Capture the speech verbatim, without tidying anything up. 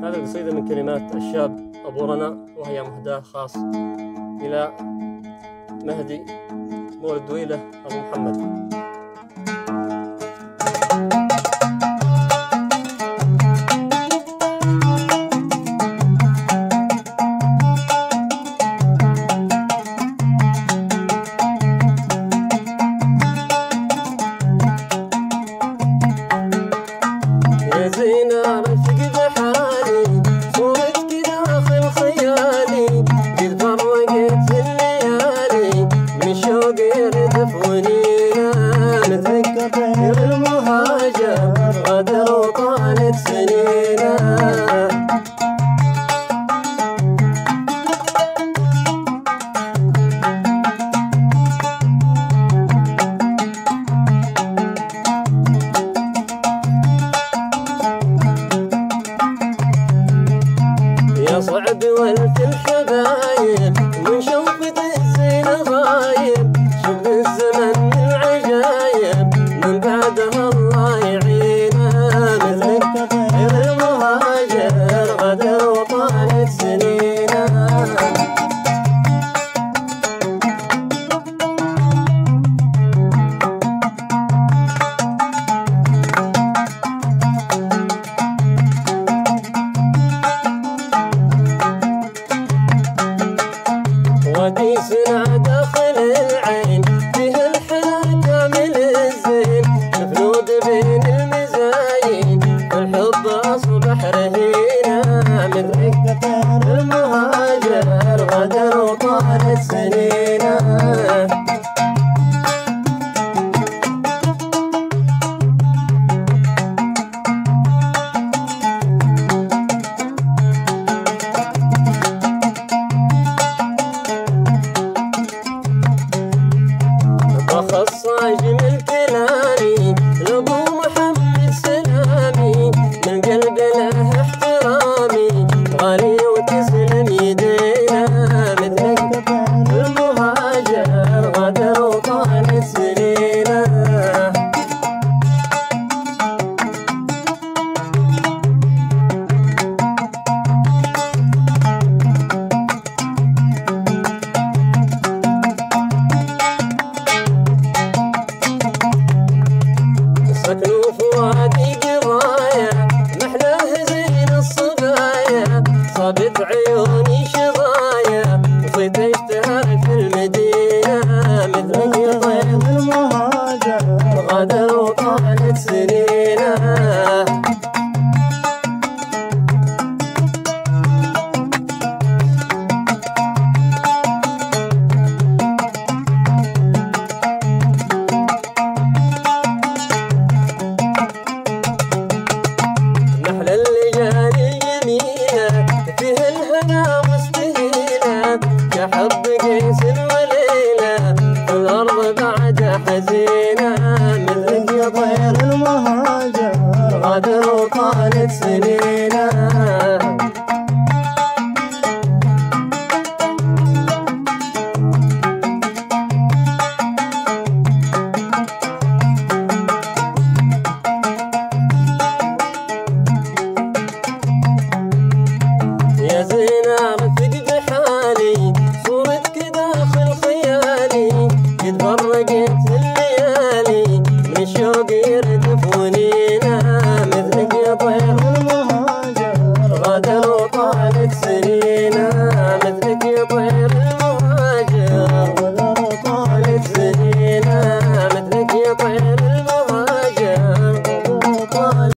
هذه القصيدة من كلمات الشاب أبو رنا، وهي مهداة خاص إلى مهدي مولد دويلة أبو محمد. يا زينة رفق بحالي صورتك داخل خيالي، قد فرقت الليالي من شوق يردف ونينا، مثلك طير المهاجر غدر وطالت سنينا. يا صعب ولف الحبايب من شوفة الزين غايب، شوف الزمن من عجايب من بعدها الله يعينا، مثلك طير المهاجر غدر وطالت سنينا. وديسنا داخل العين فيها الحلا كامل الزين، مفنود بين المزايين الحب أصبح رهينا، مثلك طير المهاجر غدر وطالت سنينا. خصاج من كلامي لابو محمد سلامي، من قلب له احترامي غالي وتسلم يدينا، مثلك طير المهاجر غدر وطالت سنينا. سكنوا فؤادي قضايا محلاه زين الصبايا، صابت عيوني شظايا وصيت اشتهر في المدينة، مثلك طير المهاجر غدر وطالت سنينا. محلى الليالي الجميلة فيها الهنا مستهيلة، كحب قيس وليلة في الأرض بعد حزينة، مثلك يا طير المهاجر غدر وطالت سنينا. يا زينة رفق بحالي صورتك داخل خيالي، قد فرقت الليالي من شوق يردف ونينا، مثلك يا طير المهاجر غدر وطالت سنينا.